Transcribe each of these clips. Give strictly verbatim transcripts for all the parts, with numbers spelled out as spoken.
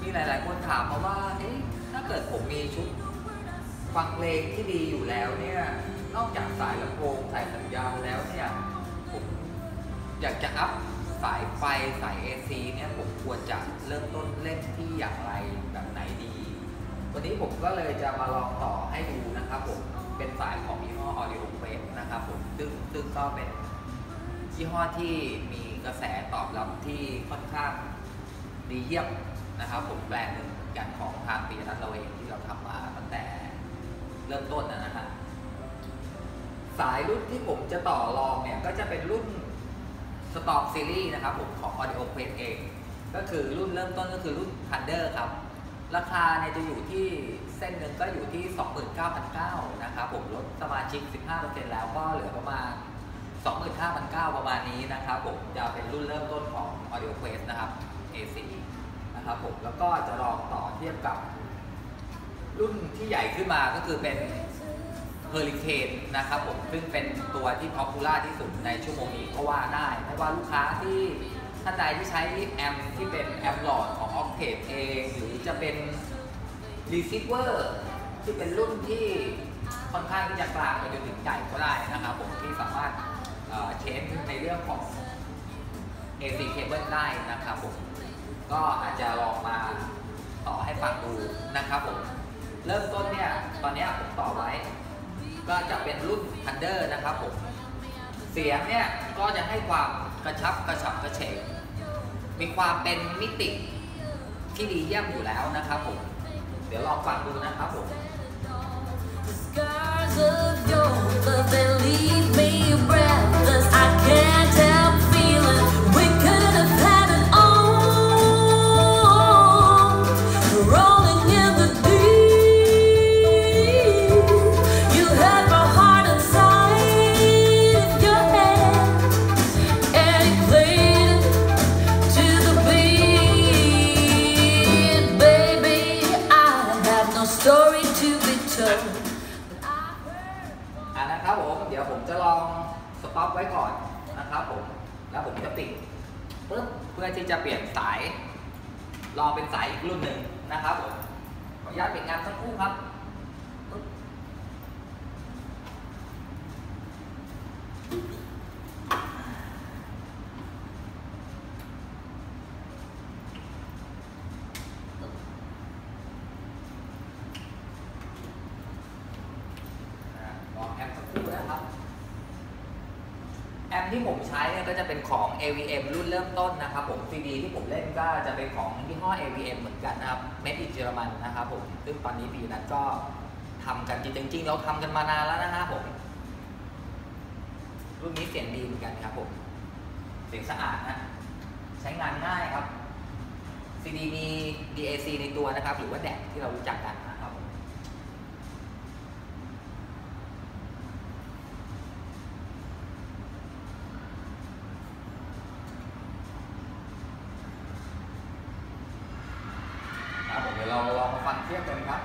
มีหลายๆคนถามมาว่าเอ๊ะถ้าเกิดผมมีชุดฟังเพลงที่ดีอยู่แล้วเนี่ยนอกจากสายลำโพงสายสัญญาณแล้วเนี่ยผมอยากจะอัพสายไฟสาย เอ ซี เนี่ยผมควรจะเริ่มต้นเล่นที่อย่างไรแบบไหนดีวันนี้ผมก็เลยจะมาลองต่อให้ดูนะครับผมเป็นสายของยี่ห้อ Audio Quest นะครับผมซึ่งซึ่งก็เป็นยี่ห้อที่มีกระแสตอบรับที่ค่อนข้างดีเยี่ยมนะครับผมแบรนด์หนึ่งกันของทางปีนัทเราเองที่เราทำมาตั้งแต่เริ่มต้นนะฮะสายรุ่นที่ผมจะต่อรองเนี่ยก็จะเป็นรุ่น Storm Series นะครับผมของ Audio Quest เองก็คือรุ่นเริ่มต้นก็คือรุ่น Thunder ครับราคาเนี่ยจะอยู่ที่เส้นหนึ่งก็อยู่ที่ สองหมื่นเก้าพันเก้าร้อย นะครับผมลดสมาชิก สิบห้าเปอร์เซ็นต์ แล้วก็เหลือประมาณ สองหมื่นห้าพันเก้าร้อย ประมาณนี้นะครับผมจะเป็นรุ่นเริ่มต้นของ Audio Quest นะครับ เอ ซี นะครับผมแล้วก็จะลองต่อเทียบกับรุ่นที่ใหญ่ขึ้นมาก็คือเป็น Hurricane นะครับผมซึ่งเป็นตัวที่ป๊อปปูล่าที่สุดในชั่วโมงนี้ก็ว่าได้ไม่ว่าลูกค้าที่ท่านใดที่ใช้แอมที่เป็นแอมหลอดของ Octave เองหรือจะเป็น Receiver ที่เป็นรุ่นที่ค่อนข้างที่จะกลางไปจนถึงใหญ่ก็ได้นะครับผมที่สามารถเชนในเรื่องของ เอ ซี Cable ได้นะครับผมก็อาจจะลองมาต่อให้ฟังดูนะครับผมเริ่มต้นเนี่ยตอนนี้ผมต่อไว้ก็จะเป็นรุ่น Thunder นะครับผมเสียงเนี่ยก็จะให้ความกระชับกระฉับกระเฉงมีความเป็นมิติที่ดีเยี่ยมอยู่แล้วนะครับผมเดี๋ยวลองฟังดูนะครับผมอ่านะครับผมเดี๋ยวผมจะลองสต็อปไว้ก่อนนะครับผมแล้วผมจะปิดปึ๊บเพื่อที่จะเปลี่ยนสายลองเป็นสายอีกรุ่นหนึ่งนะครับผมขออนุญาตปิดงานสักครู่ครับแอมที่ผมใช้เนี่ยก็จะเป็นของ เอ วี เอ็ม รุ่นเริ่มต้นนะครับผม ซี ดี ที่ผมเล่นก็จะเป็นของยี่ห้อ เอ วี เอ็ม เหมือนกันนะครับ Made in German นะครับผมซึ่งตอนนี้ปีนั้นก็ทำกันจริงๆเราทำกันมานานแล้วนะครับผมรุ่นนี้เสียงดีเหมือนกันครับผมเสียงสะอาดนะใช้งานง่ายครับ ซี ดี มี ดี เอ ซี ในตัวนะครับหรือว่าแดกที่เรารู้จักกันนะครับเดี๋ยวเราลองมาฟังเทียบกันครับ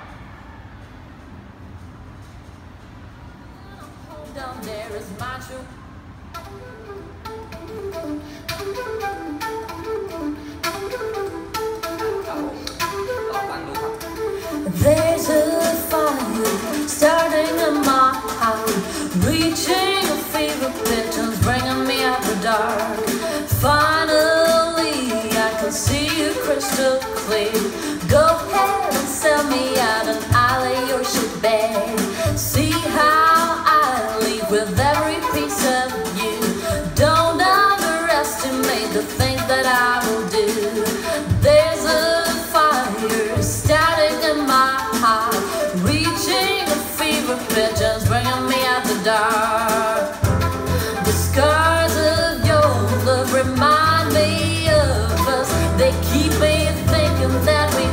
ลองฟังดูครับ There's a fire starting in my heart reaching a fever pitch and bringing me out the dark Finally I can see you crystal clear Go ahead and sell me out and I'll lay your shit bare See how I leave with every piece of you Don't underestimate the things that I will do There's a fire starting in my heart Reaching a fever pitch and bringing me out the dark The scars of your love remind me of us They keep me thinking that we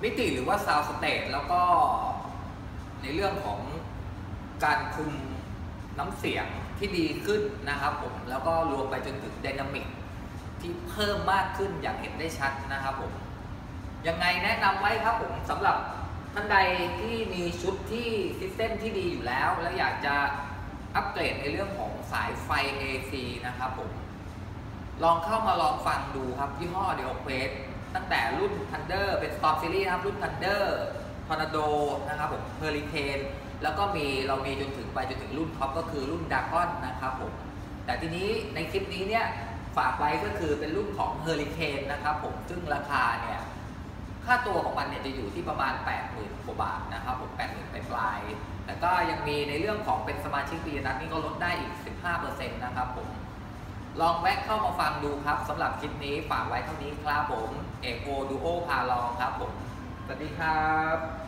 มิติหรือว่าซาวด์สเตจแล้วก็ในเรื่องของการคุมน้ำเสียงที่ดีขึ้นนะครับผมแล้วก็รวมไปจนถึงไดนามิกที่เพิ่มมากขึ้นอย่างเห็นได้ชัดนะครับผมยังไงแนะนำไว้ครับผมสำหรับท่านใดที่มีชุดที่ซิสเต็มที่ดีอยู่แล้วแล้วอยากจะอัปเกรดในเรื่องของสายไฟ เอ ซี นะครับผมลองเข้ามาลองฟังดูครับยี่ห้อ Audio Quest ตั้งแต่รุ่น Thunder เป็น Storm Series ครับรุ่น Thunder Tornado นะครับผม Hurricane แล้วก็มีเรามีจนถึงไปจนถึงรุ่นท็อปก็คือรุ่น Dragon นะครับผมแต่ทีนี้ในคลิปนี้เนี่ยฝากไว้ก็คือเป็นรุ่นของ Hurricane นะครับผมซึ่งราคาเนี่ยค่าตัวของมันเนี่ยจะอยู่ที่ประมาณ แปดหมื่น กว่าบาทนะครับผม แปดหมื่น ปลายๆแต่ก็ยังมีในเรื่องของเป็นสมาชิกปีนัทนี่ก็ลดได้อีก สิบห้าเปอร์เซ็นต์ นะครับผมลองแวะเข้ามาฟังดูครับสำหรับคลิปนี้ฝากไว้เท่านี้ครับผมเอกโอดูโอพาลองครับผมสวัสดีครับ